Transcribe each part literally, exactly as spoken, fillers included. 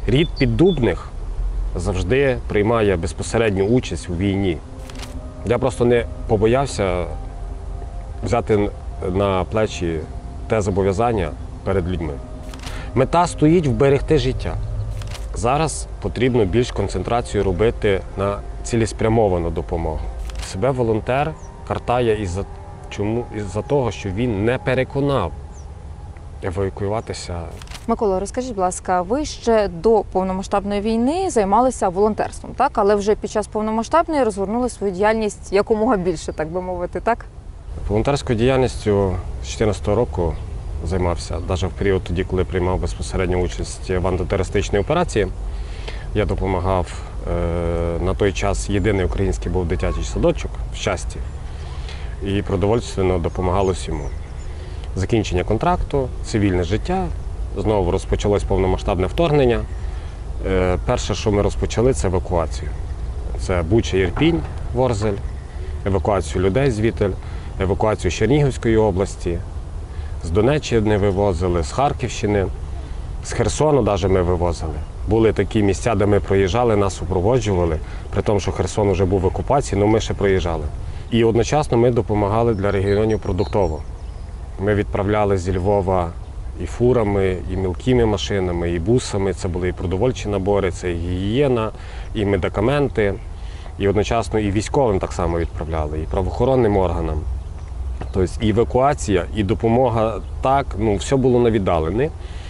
Рід Піддубних завжди приймає безпосередню участь у війні. Я просто не побоявся взяти на плечі те зобов'язання перед людьми. Мета стоїть вберегти життя. Зараз потрібно більш концентрацію робити на цілеспрямовану допомогу. Себе волонтер картає із-за чому? Із-за того, що він не переконав евакуюватися. Микола, розкажіть, будь ласка, ви ще до повномасштабної війни займалися волонтерством, так? Але вже під час повномасштабної розгорнули свою діяльність якомога більше, так би мовити, так? Волонтерською діяльністю з дві тисячі чотирнадцятого року займався, навіть в період тоді, коли приймав безпосередню участь в антитерористичній операції. Я допомагав, на той час єдиний український був дитячий садочок в Щасті, і продовольственно допомагалось йому. Закінчення контракту, цивільне життя, знову розпочалось повномасштабне вторгнення. Перше, що ми розпочали, це евакуацію. Це Буча, Ірпінь, Ворзель, евакуацію людей звідти, евакуацію з Чернігівської області, з Донеччини вивозили, з Харківщини, з Херсону навіть ми вивозили. Були такі місця, де ми проїжджали, нас супроводжували, при тому, що Херсон вже був в окупації, але ми ще проїжджали. І одночасно ми допомагали для регіонів продуктово. Ми відправляли зі Львова і фурами, і мілкими машинами, і бусами. Це були і продовольчі набори, це і гігієна, і медикаменти. І одночасно і військовим так само відправляли, і правоохоронним органам. Тобто і евакуація, і допомога так, ну, все було на віддалені.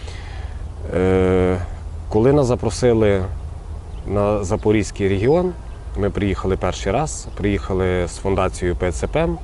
Е, коли нас запросили на Запорізький регіон, ми приїхали перший раз, приїхали з фундацією Пе Це Пе Ем,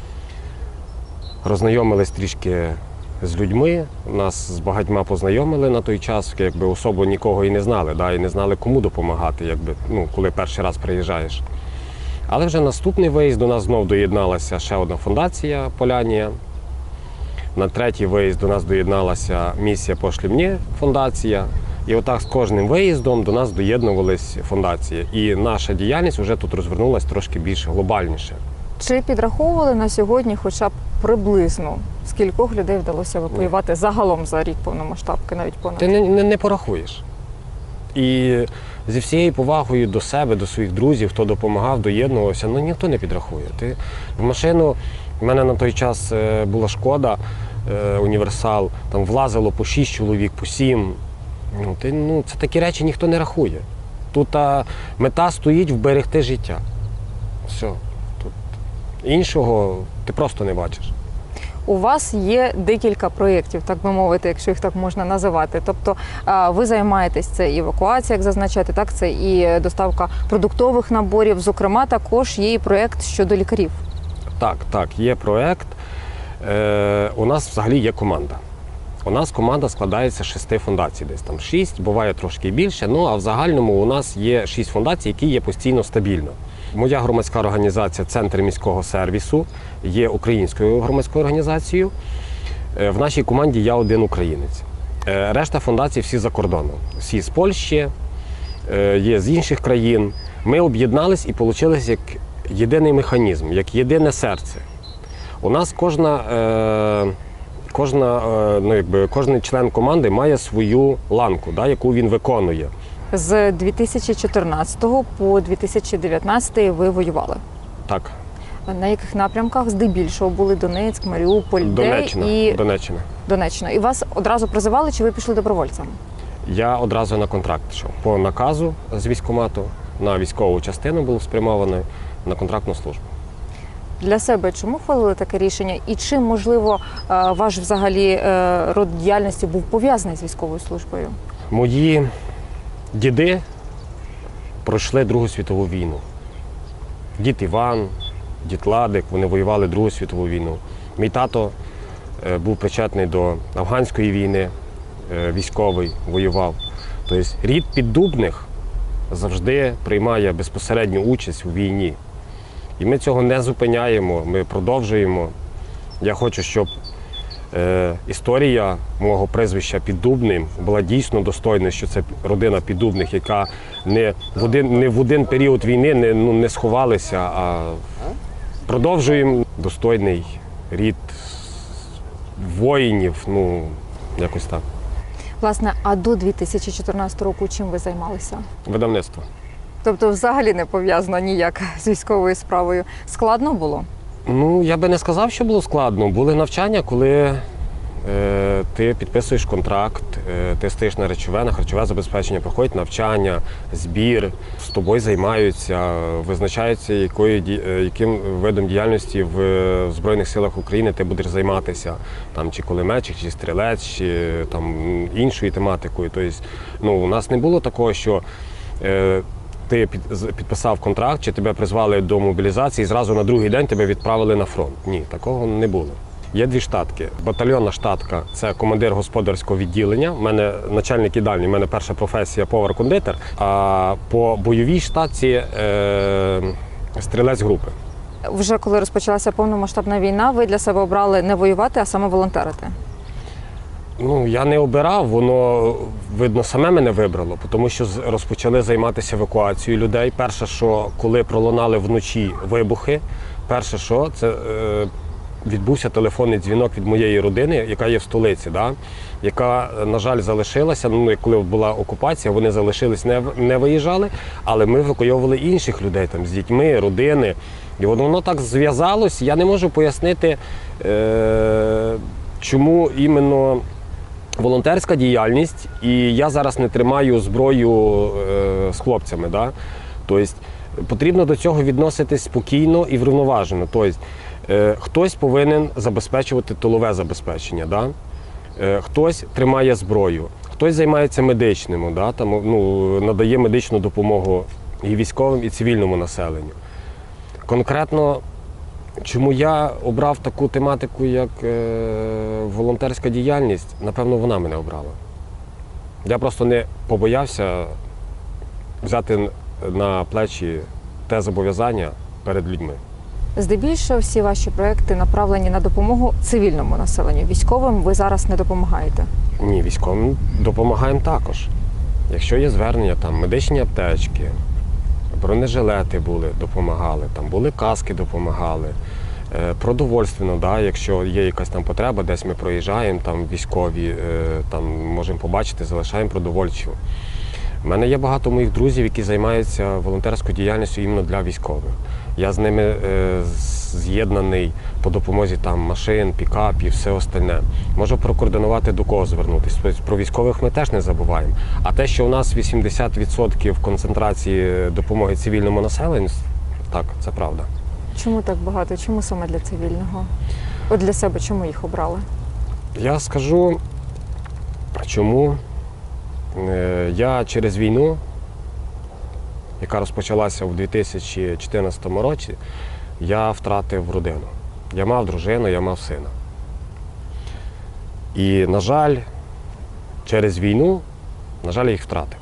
роззнайомились трішки з людьми, нас з багатьма познайомили на той час, якби особо нікого і не знали, да, і не знали, кому допомагати, якби, ну, коли перший раз приїжджаєш. Але вже наступний виїзд до нас знов доєдналася ще одна фундація «Полянія». На третій виїзд до нас доєдналася місія «Пошлі мені» фундація. І отак з кожним виїздом до нас доєднувались фундації. І наша діяльність вже тут розвернулася трошки більш глобальніше. Чи підраховували на сьогодні хоча б приблизно, скількох людей вдалося евакуювати загалом за рік повномасштабки, навіть понад? Ти не, не, не порахуєш. І зі всією повагою до себе, до своїх друзів, хто допомагав, доєднувався, ну ніхто не підрахує. Ти в машину, в мене на той час була Шкода, е, універсал, там влазило по шість чоловік, по сім. Ну, ти, ну, це такі речі ніхто не рахує. Тут а, мета стоїть вберегти життя. Все. Тут іншого ти просто не бачиш. У вас є декілька проєктів, так би мовити, якщо їх так можна називати. Тобто ви займаєтесь, це і евакуація, як зазначати, так, це і доставка продуктових наборів. Зокрема, також є і проєкт щодо лікарів. Так, так, є проєкт. Е, у нас взагалі є команда. У нас команда складається з шести фундацій, десь там шість, буває трошки більше, ну а в загальному у нас є шість фундацій, які є постійно стабільно. Моя громадська організація «Центр міського сервісу» є українською громадською організацією. В нашій команді я один українець. Решта фундацій всі за кордоном. Всі з Польщі, є з інших країн. Ми об'єднались і вийшло як єдиний механізм, як єдине серце. У нас кожна, кожна, ну, якби, кожен член команди має свою ланку, да, яку він виконує. З дві тисячі чотирнадцятого по дві тисячі дев'ятнадцятий ви воювали? Так. На яких напрямках здебільшого були? Донецьк, Маріуполь, Донеччина. де і... Донеччина. Донеччина. І вас одразу призивали, чи ви пішли добровольцем? Я одразу на контракт йшов. По наказу з військкомату на військову частину був спрямований на контрактну службу. Для себе чому ухвалили таке рішення? І чим, можливо, ваш взагалі род діяльності був пов'язаний з військовою службою? Мої діди пройшли Другу світову війну. Дід Іван, дід Ладик, вони воювали Другу світову війну. Мій тато був причетний до афганської війни, військовий, воював. Тобто рід Піддубних завжди приймає безпосередню участь у війні. І ми цього не зупиняємо, ми продовжуємо. Я хочу, щоб е, історія мого прізвища Піддубним була дійсно достойною, що це родина Піддубних, яка не в один, не в один період війни не, ну, не сховалися, а продовжуємо достойний рід воїнів, ну, якось так. Власне, а до дві тисячі чотирнадцятого року чим ви займалися? Видавництво. Тобто взагалі не пов'язано ніяк з військовою справою. Складно було? Ну, я би не сказав, що було складно. Були навчання, коли е, ти підписуєш контракт, е, ти стоїш на речове, на харчове забезпечення, проходять навчання, збір, з тобою займаються, визначаються, якою, ді- е, яким видом діяльності в е, Збройних силах України ти будеш займатися. Там, чи кулеметчик, чи стрілець, чи там, іншою тематикою. Тобто, ну, у нас не було такого, що е, ти під- з- підписав контракт, чи тебе призвали до мобілізації, і зразу на другий день тебе відправили на фронт. Ні, такого не було. Є дві штатки. Батальйонна штатка – це командир господарського відділення. У мене начальник їдальні, у мене перша професія повар-кондитер. А по бойовій штатці е, стрілець групи. Вже коли розпочалася повномасштабна війна, ви для себе обрали не воювати, а саме волонтерити. Ну, я не обирав, воно, видно, саме мене вибрало, тому що з- розпочали займатися евакуацією людей. Перше, що коли пролунали вночі вибухи, перше, що це е, відбувся телефонний дзвінок від моєї родини, яка є в столиці, да? Яка, на жаль, залишилася. Ну, коли була окупація, вони залишились, не, в- не виїжджали, але ми евакуйовували інших людей там, з дітьми, родини. І воно, воно так зв'язалось. Я не можу пояснити, е, чому іменно волонтерська діяльність, і я зараз не тримаю зброю е, з хлопцями. Да? Тобто потрібно до цього відноситись спокійно і врівноважено. Тобто, е, хтось повинен забезпечувати тилове забезпечення, да? е, хтось тримає зброю, хтось займається медичним, да? Там, ну, надає медичну допомогу і військовим, і цивільному населенню. Конкретно, чому я обрав таку тематику, як е, волонтерська діяльність, напевно, вона мене обрала. Я просто не побоявся взяти на плечі те зобов'язання перед людьми. Здебільшого всі ваші проекти направлені на допомогу цивільному населенню. Військовим ви зараз не допомагаєте. Ні, військовим допомагаємо також. Якщо є звернення, там медичні аптечки, бронежилети були, допомагали, там були каски, допомагали. Е, Продовольственно, да, якщо є якась там потреба, десь ми проїжджаємо, там військові, е, там можемо побачити, залишаємо продовольчу. У мене є багато моїх друзів, які займаються волонтерською діяльністю іменно для військових. Я з ними е, з'єднаний по допомозі там машин, пікапів, все остальне. Можу прокоординувати, до кого звернутися. Тобто про військових ми теж не забуваємо. А те, що у нас вісімдесят відсотків концентрації допомоги цивільному населенню, так, це правда. Чому так багато? Чому саме для цивільного? От для себе чому їх обрали? Я скажу, чому. Е, Я через війну, яка розпочалася у дві тисячі чотирнадцятому році, я втратив родину. Я мав дружину, я мав сина. І, на жаль, через війну, на жаль, я їх втратив.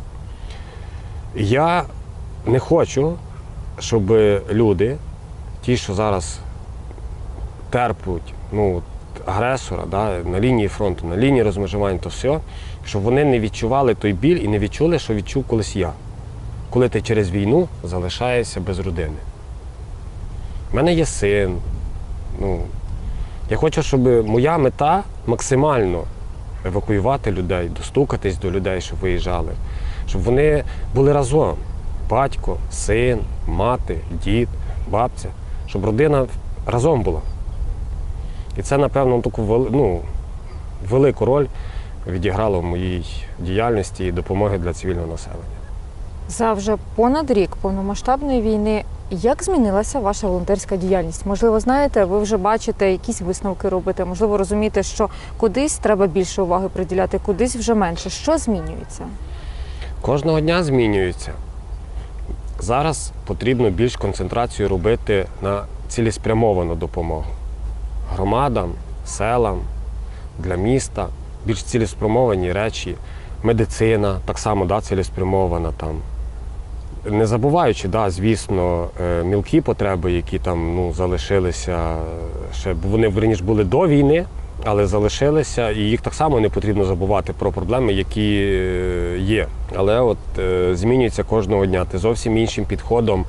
Я не хочу, щоб люди, ті, що зараз терплять, ну, агресора, да, на лінії фронту, на лінії розмежування, то все, щоб вони не відчували той біль і не відчули, що відчув колись я. Коли ти через війну залишаєшся без родини. У мене є син. Ну, я хочу, щоб моя мета максимально евакуювати людей, достукатись до людей, щоб виїжджали. Щоб вони були разом. Батько, син, мати, дід, бабця. Щоб родина разом була. І це, напевно, таку вели- ну, велику роль відіграло в моїй діяльності і допомоги для цивільного населення. За вже понад рік повномасштабної війни, як змінилася ваша волонтерська діяльність? Можливо, знаєте, ви вже бачите, якісь висновки робите, можливо, розумієте, що кудись треба більше уваги приділяти, кудись вже менше. Що змінюється? Кожного дня змінюється. Зараз потрібно більш концентрацію робити на цілеспрямовану допомогу. Громадам, селам, для міста, більш цілеспрямовані речі. Медицина так само, да, цілеспрямована там. Не забуваючи, да, звісно, е, мілкі потреби, які там, ну, залишилися, ще вони верніше були до війни, але залишилися, і їх так само не потрібно забувати про проблеми, які е, є. Але от е, змінюється кожного дня. Ти зовсім іншим підходом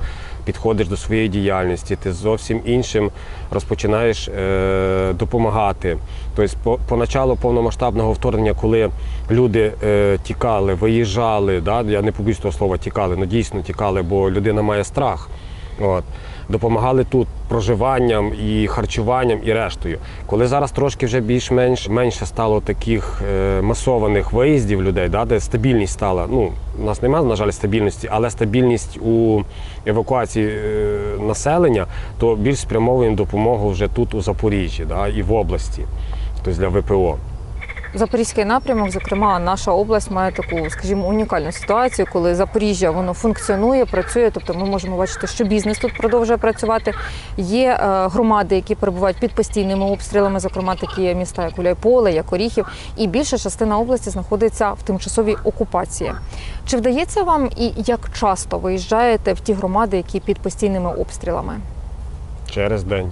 підходиш до своєї діяльності, ти зовсім іншим розпочинаєш е, допомагати. Тобто, по, поначалу повномасштабного вторгнення, коли люди е, тікали, виїжджали, да, я не побоюсь того слова тікали, але дійсно тікали, бо людина має страх. От. Допомагали тут проживанням і харчуванням і рештою. Коли зараз трошки вже більш-менш менше стало таких е, масованих виїздів людей, да, де стабільність стала, ну, у нас немає, на жаль, стабільності, але стабільність у евакуації е, населення, то більш спрямовуємо допомогу вже тут у Запоріжжі, да, і в області, тобто для ВПО. Запорізький напрямок, зокрема, наша область має таку, скажімо, унікальну ситуацію, коли Запоріжжя воно функціонує, працює. Тобто ми можемо бачити, що бізнес тут продовжує працювати. Є е, громади, які перебувають під постійними обстрілами, зокрема такі міста, як Гуляйполе, як Оріхів, і більша частина області знаходиться в тимчасовій окупації. Чи вдається вам і як часто виїжджаєте в ті громади, які під постійними обстрілами? Через день.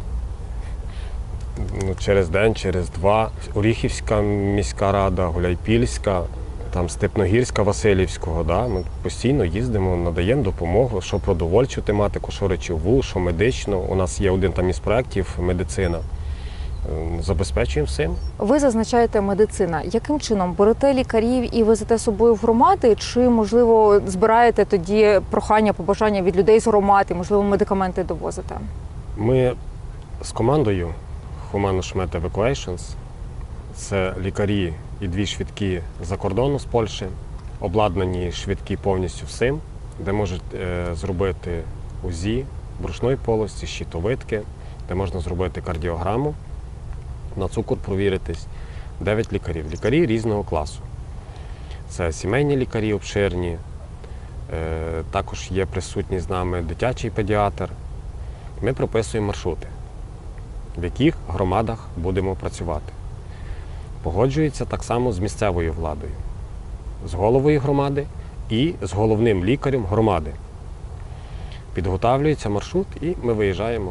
Ну, через день, через два. Оріхівська міська рада, Гуляйпільська, там Степногірська, Василівського. Да? Ми постійно їздимо, надаємо допомогу, що продовольчу тематику, що речову, що медичну. У нас є один там із проєктів медицина. Забезпечуємо всім. Ви зазначаєте медицина. Яким чином? Берете лікарів і везете з собою в громади? Чи, можливо, збираєте тоді прохання, побажання від людей з громади, можливо, медикаменти довозите? Ми з командою Humano Schmed Evacuations, це лікарі і дві швидкі за кордону з Польщі, обладнані швидкі повністю всім, де можуть е, зробити УЗІ, брушної полості, щитовидки, де можна зробити кардіограму, на цукор провіритись. Дев'ять лікарів. Лікарі різного класу. Це сімейні лікарі обширні, е, також є присутній з нами дитячий педіатр. Ми прописуємо маршрути, в яких громадах будемо працювати. Погоджується так само з місцевою владою, з головою громади і з головним лікарем громади. Підготавлюється маршрут і ми виїжджаємо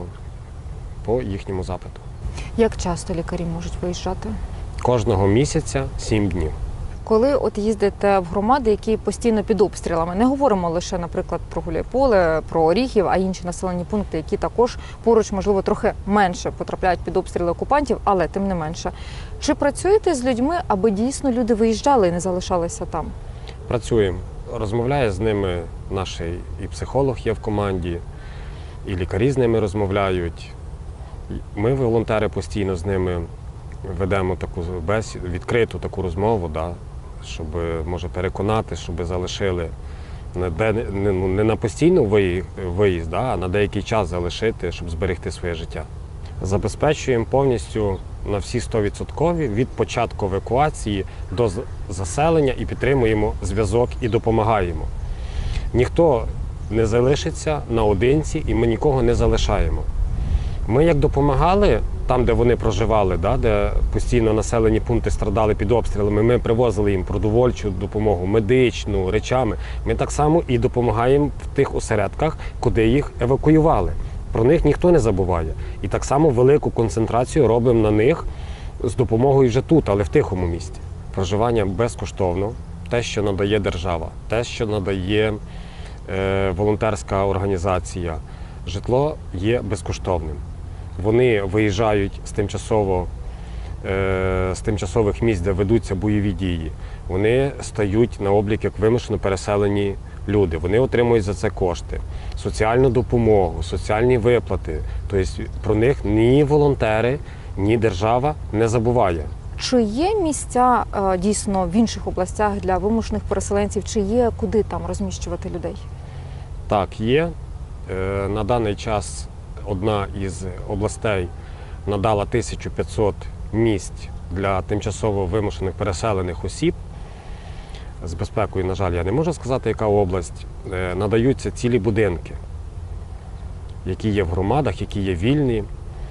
по їхньому запиту. Як часто лікарі можуть виїжджати? Кожного місяця сім днів. Коли от їздите в громади, які постійно під обстрілами, не говоримо лише, наприклад, про Гуляйполе, про Оріхів, а інші населені пункти, які також поруч, можливо, трохи менше потрапляють під обстріли окупантів, але тим не менше. Чи працюєте з людьми, аби дійсно люди виїжджали і не залишалися там? Працюємо. Розмовляє з ними наш і психолог є в команді, і лікарі з ними розмовляють. Ми, волонтери, постійно з ними ведемо таку бесіду, відкриту таку розмову, да, щоб, може, переконати, щоб залишили не, де, не, не на постійну виїзд, да, а на деякий час залишити, щоб зберегти своє життя. Забезпечуємо повністю на всі сто відсотків від початку евакуації до заселення і підтримуємо зв'язок і допомагаємо. Ніхто не залишиться наодинці і ми нікого не залишаємо. Ми як допомагали там, де вони проживали, да, де постійно населені пункти страдали під обстрілами, ми привозили їм продовольчу допомогу, медичну, речами. Ми так само і допомагаємо в тих осередках, куди їх евакуювали. Про них ніхто не забуває. І так само велику концентрацію робимо на них з допомогою вже тут, але в тихому місці. Проживання безкоштовно, те, що надає держава, те, що надає е, волонтерська організація. Житло є безкоштовним. Вони виїжджають з, тимчасово, е, з тимчасових місць, де ведуться бойові дії. Вони стають на облік як вимушено переселені люди. Вони отримують за це кошти, соціальну допомогу, соціальні виплати. Тобто про них ні волонтери, ні держава не забуває. Чи є місця е, дійсно в інших областях для вимушених переселенців? Чи є куди там розміщувати людей? Так, є. Е, на даний час одна із областей надала тисячу п'ятсот місць для тимчасово вимушених переселених осіб. З безпекою, на жаль, я не можу сказати, яка область. Е, надаються цілі будинки, які є в громадах, які є вільні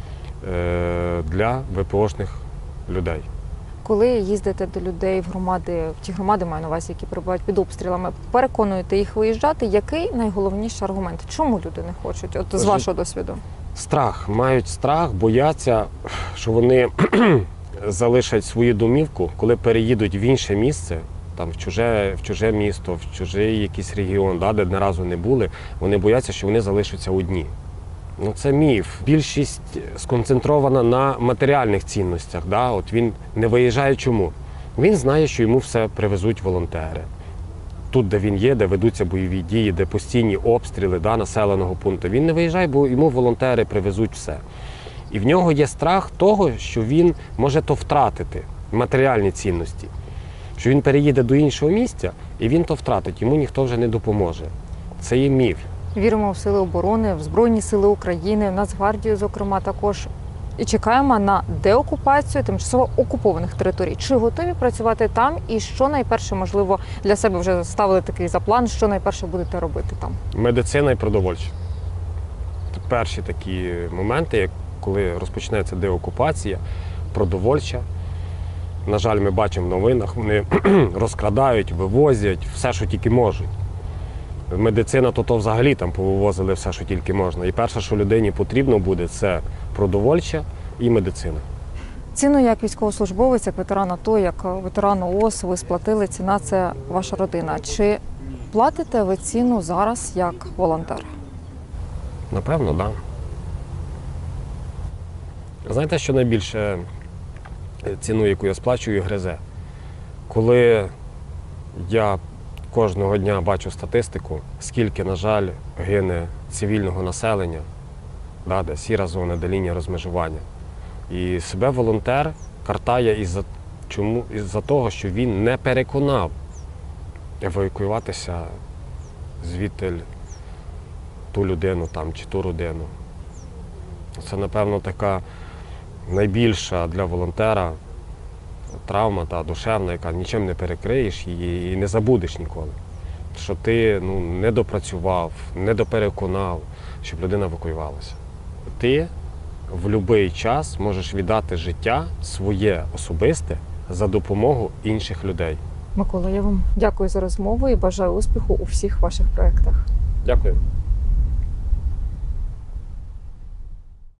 е, для ВПОшних людей. Коли їздите до людей в громади, в ті громади, маю на увазі, які перебувають під обстрілами, переконуєте їх виїжджати, який найголовніший аргумент? Чому люди не хочуть? От з вашого досвіду. Страх. Мають страх, бояться, що вони залишать свою домівку, коли переїдуть в інше місце, там, в, чуже, в чуже місто, в чужий якийсь регіон, да, де ні разу не були, вони бояться, що вони залишаться одні. Ну, це міф. Більшість сконцентрована на матеріальних цінностях. Да? От він не виїжджає чому? Він знає, що йому все привезуть волонтери. Тут, де він є, де ведуться бойові дії, де постійні обстріли, да, населеного пункту. Він не виїжджає, бо йому волонтери привезуть все. І в нього є страх того, що він може то втратити, матеріальні цінності. Що він переїде до іншого місця і він то втратить, йому ніхто вже не допоможе. Це є міф. Віримо в Сили оборони, в Збройні Сили України, в Нацгвардію, зокрема, також. І чекаємо на деокупацію тимчасово окупованих територій. Чи готові працювати там? І що найперше, можливо, для себе вже ставили такий за план, що найперше будете робити там? Медицина і продовольча. Це перші такі моменти, як коли розпочнеться деокупація, продовольча. На жаль, ми бачимо в новинах, вони розкрадають, вивозять все, що тільки можуть. Медицина, то то взагалі там повивозили все, що тільки можна. І перше, що людині потрібно буде, це продовольча і медицина. Ціну як військовослужбовець, як ветеран АТО, як ветеран ООС ви сплатили, ціна – це ваша родина. Чи платите ви ціну зараз як волонтер? Напевно, так. Да. Знаєте, що найбільше ціну, яку я сплачую, гризе? Коли я кожного дня бачу статистику, скільки, на жаль, гине цивільного населення, да, де сіра зона, де лінія розмежування. І себе волонтер картає із-за чому? Із-за того, що він не переконав евакуюватися звідти ту людину там, чи ту родину. Це, напевно, така найбільша для волонтера травма та душевна, яка нічим не перекриєш її і не забудеш ніколи. Що ти ну, не допрацював, не допереконав, щоб людина евакуювалася. Ти в будь-який час можеш віддати життя своє особисте за допомогу інших людей. Микола, я вам дякую за розмову і бажаю успіху у всіх ваших проєктах. Дякую.